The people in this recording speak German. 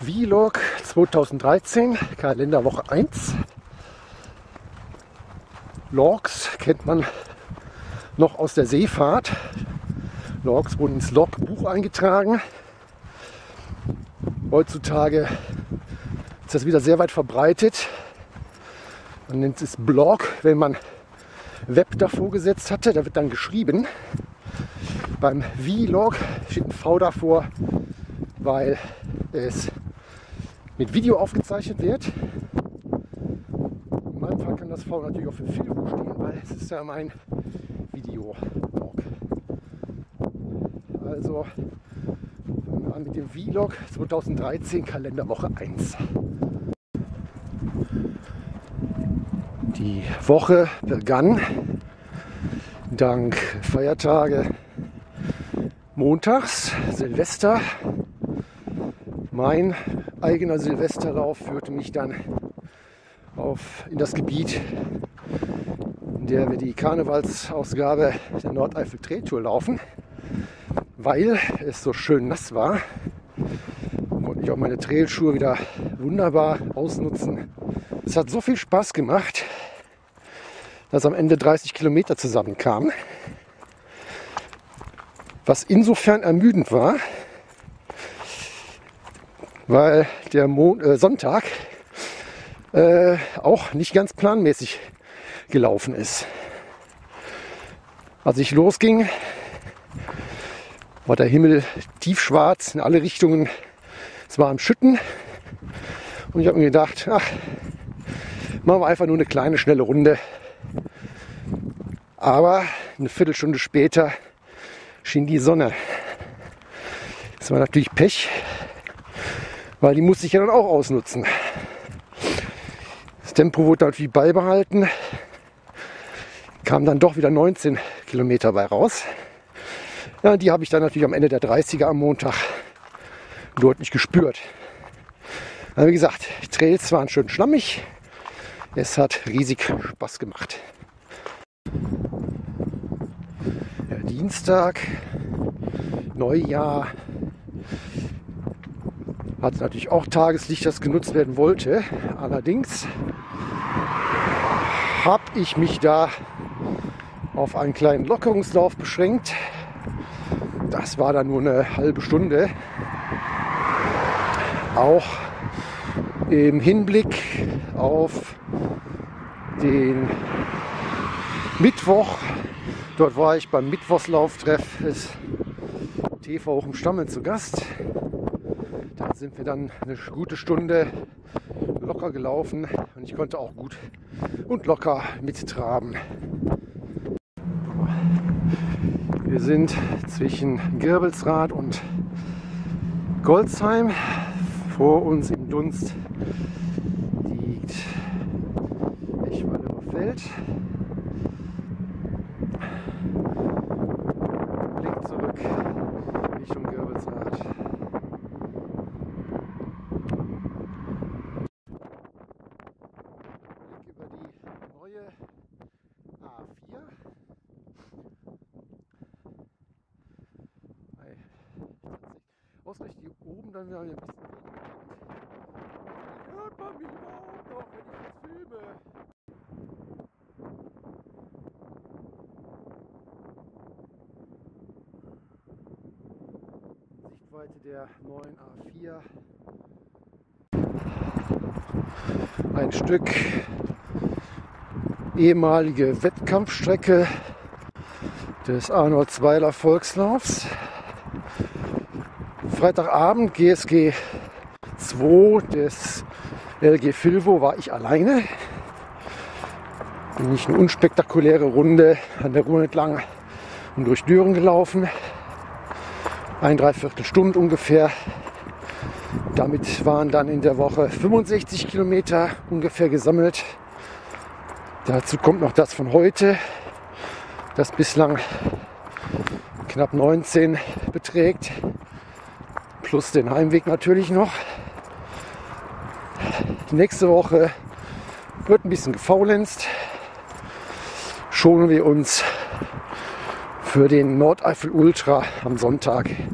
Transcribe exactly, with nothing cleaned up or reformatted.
Vlog zweitausenddreizehn, Kalenderwoche eins. Logs kennt man noch aus der Seefahrt. Logs wurden ins Logbuch eingetragen. Heutzutage ist das wieder sehr weit verbreitet. Man nennt es Blog, wenn man Web davor gesetzt hatte. Da wird dann geschrieben. Beim Vlog steht ein V davor, weil es mit Video aufgezeichnet wird. In meinem Fall kann das V natürlich auch für Filmo stehen, weil es ist ja mein Videolog. Also fangen wir an mit dem Vlog zweitausenddreizehn, Kalenderwoche eins. Die Woche begann dank Feiertage montags, Silvester. Mein eigener Silvesterlauf führte mich dann auf, in das Gebiet, in der wir die Karnevalsausgabe der Nordeifel Trailtour laufen. Weil es so schön nass war, konnte ich auch meine Trailschuhe wieder wunderbar ausnutzen. Es hat so viel Spaß gemacht, dass am Ende dreißig Kilometer zusammenkamen. Was insofern ermüdend war, weil der Mon- äh, Sonntag äh, auch nicht ganz planmäßig gelaufen ist. Als ich losging, war der Himmel tiefschwarz in alle Richtungen. Es war am Schütten und ich habe mir gedacht, ach, machen wir einfach nur eine kleine, schnelle Runde. Aber eine Viertelstunde später schien die Sonne. Das war natürlich Pech, weil die musste ich ja dann auch ausnutzen. Das Tempo wurde natürlich beibehalten. Kam dann doch wieder neunzehn Kilometer bei raus. Ja, die habe ich dann natürlich am Ende der dreißiger am Montag deutlich gespürt. Aber wie gesagt, die Trails waren schön schlammig. Es hat riesig Spaß gemacht. Ja, Dienstag, Neujahr. Hat natürlich auch Tageslicht, das genutzt werden wollte. Allerdings habe ich mich da auf einen kleinen Lockerungslauf beschränkt. Das war dann nur eine halbe Stunde. Auch im Hinblick auf den Mittwoch. Dort war ich beim Mittwochslauftreff des T V Hoch im Stammeln zu Gast. Da sind wir dann eine gute Stunde locker gelaufen und ich konnte auch gut und locker mittraben. Wir sind zwischen Girbelsrath und Golzheim. Vor uns im Dunst liegt Echwalder Feld. Blick zurück Richtung Girbelsrath. Blick über die neue A vier. Ausgerechnet hier oben dann wieder ein bisschen hört man mich überhaupt noch, wenn ich das filme. Sichtweite der neuen A vier. Ein Stück ehemalige Wettkampfstrecke des Arnoldsweiler Volkslaufs. Freitagabend G S G zwei des L G Filvo war ich alleine. Bin ich eine unspektakuläre Runde an der Ruhr entlang und durch Düren gelaufen. Ein Dreiviertelstunde ungefähr. Damit waren dann in der Woche fünfundsechzig Kilometer ungefähr gesammelt. Dazu kommt noch das von heute, das bislang knapp neunzehn beträgt. Plus den Heimweg natürlich noch. Die nächste Woche wird ein bisschen gefaulenzt. Schonen wir uns für den Nordeifel Ultra am Sonntag